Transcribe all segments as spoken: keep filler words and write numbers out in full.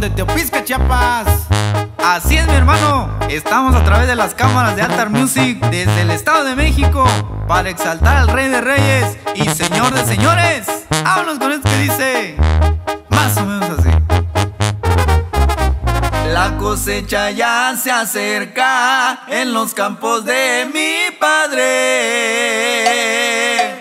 de Teopisca, Chiapas. Así es, mi hermano, estamos a través de las cámaras de Altar Music desde el Estado de México para exaltar al Rey de Reyes y Señor de Señores. Vámonos con esto que dice más o menos así: la cosecha ya se acerca en los campos de mi padre.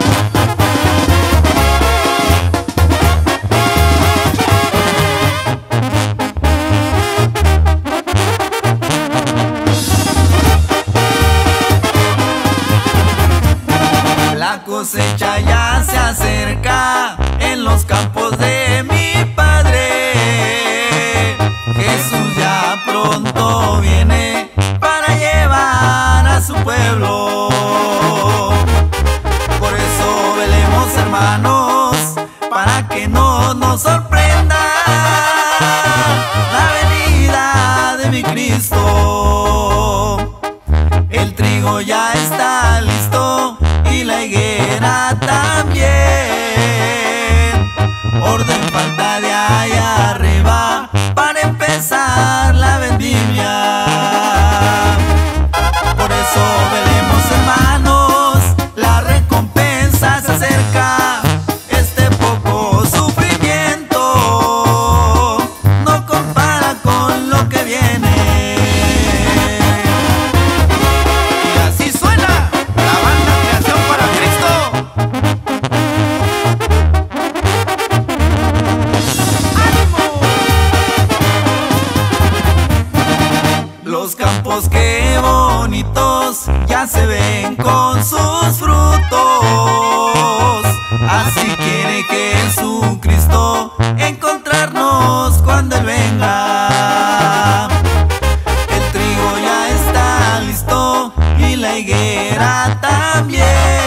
La cosecha ya se acerca en los campos de mi padre. Jesús ya pronto viene para llevar a su pueblo. Por eso velemos, hermanos, para que no nos sorprenda la venida de mi Cristo. El trigo ya está listo y la higuera también. Orden falta de allá arriba para empezar la vendimia. Por eso velemos, hermanos, la recompensa se acerca. Este poco sufrimiento no compara con lo que viene. Y así suena la banda Creación para Cristo. Los campos qué bonitos ya se ven con sus frutos. Así quiere Jesucristo encontrarnos cuando Él venga. El trigo ya está listo y la higuera también.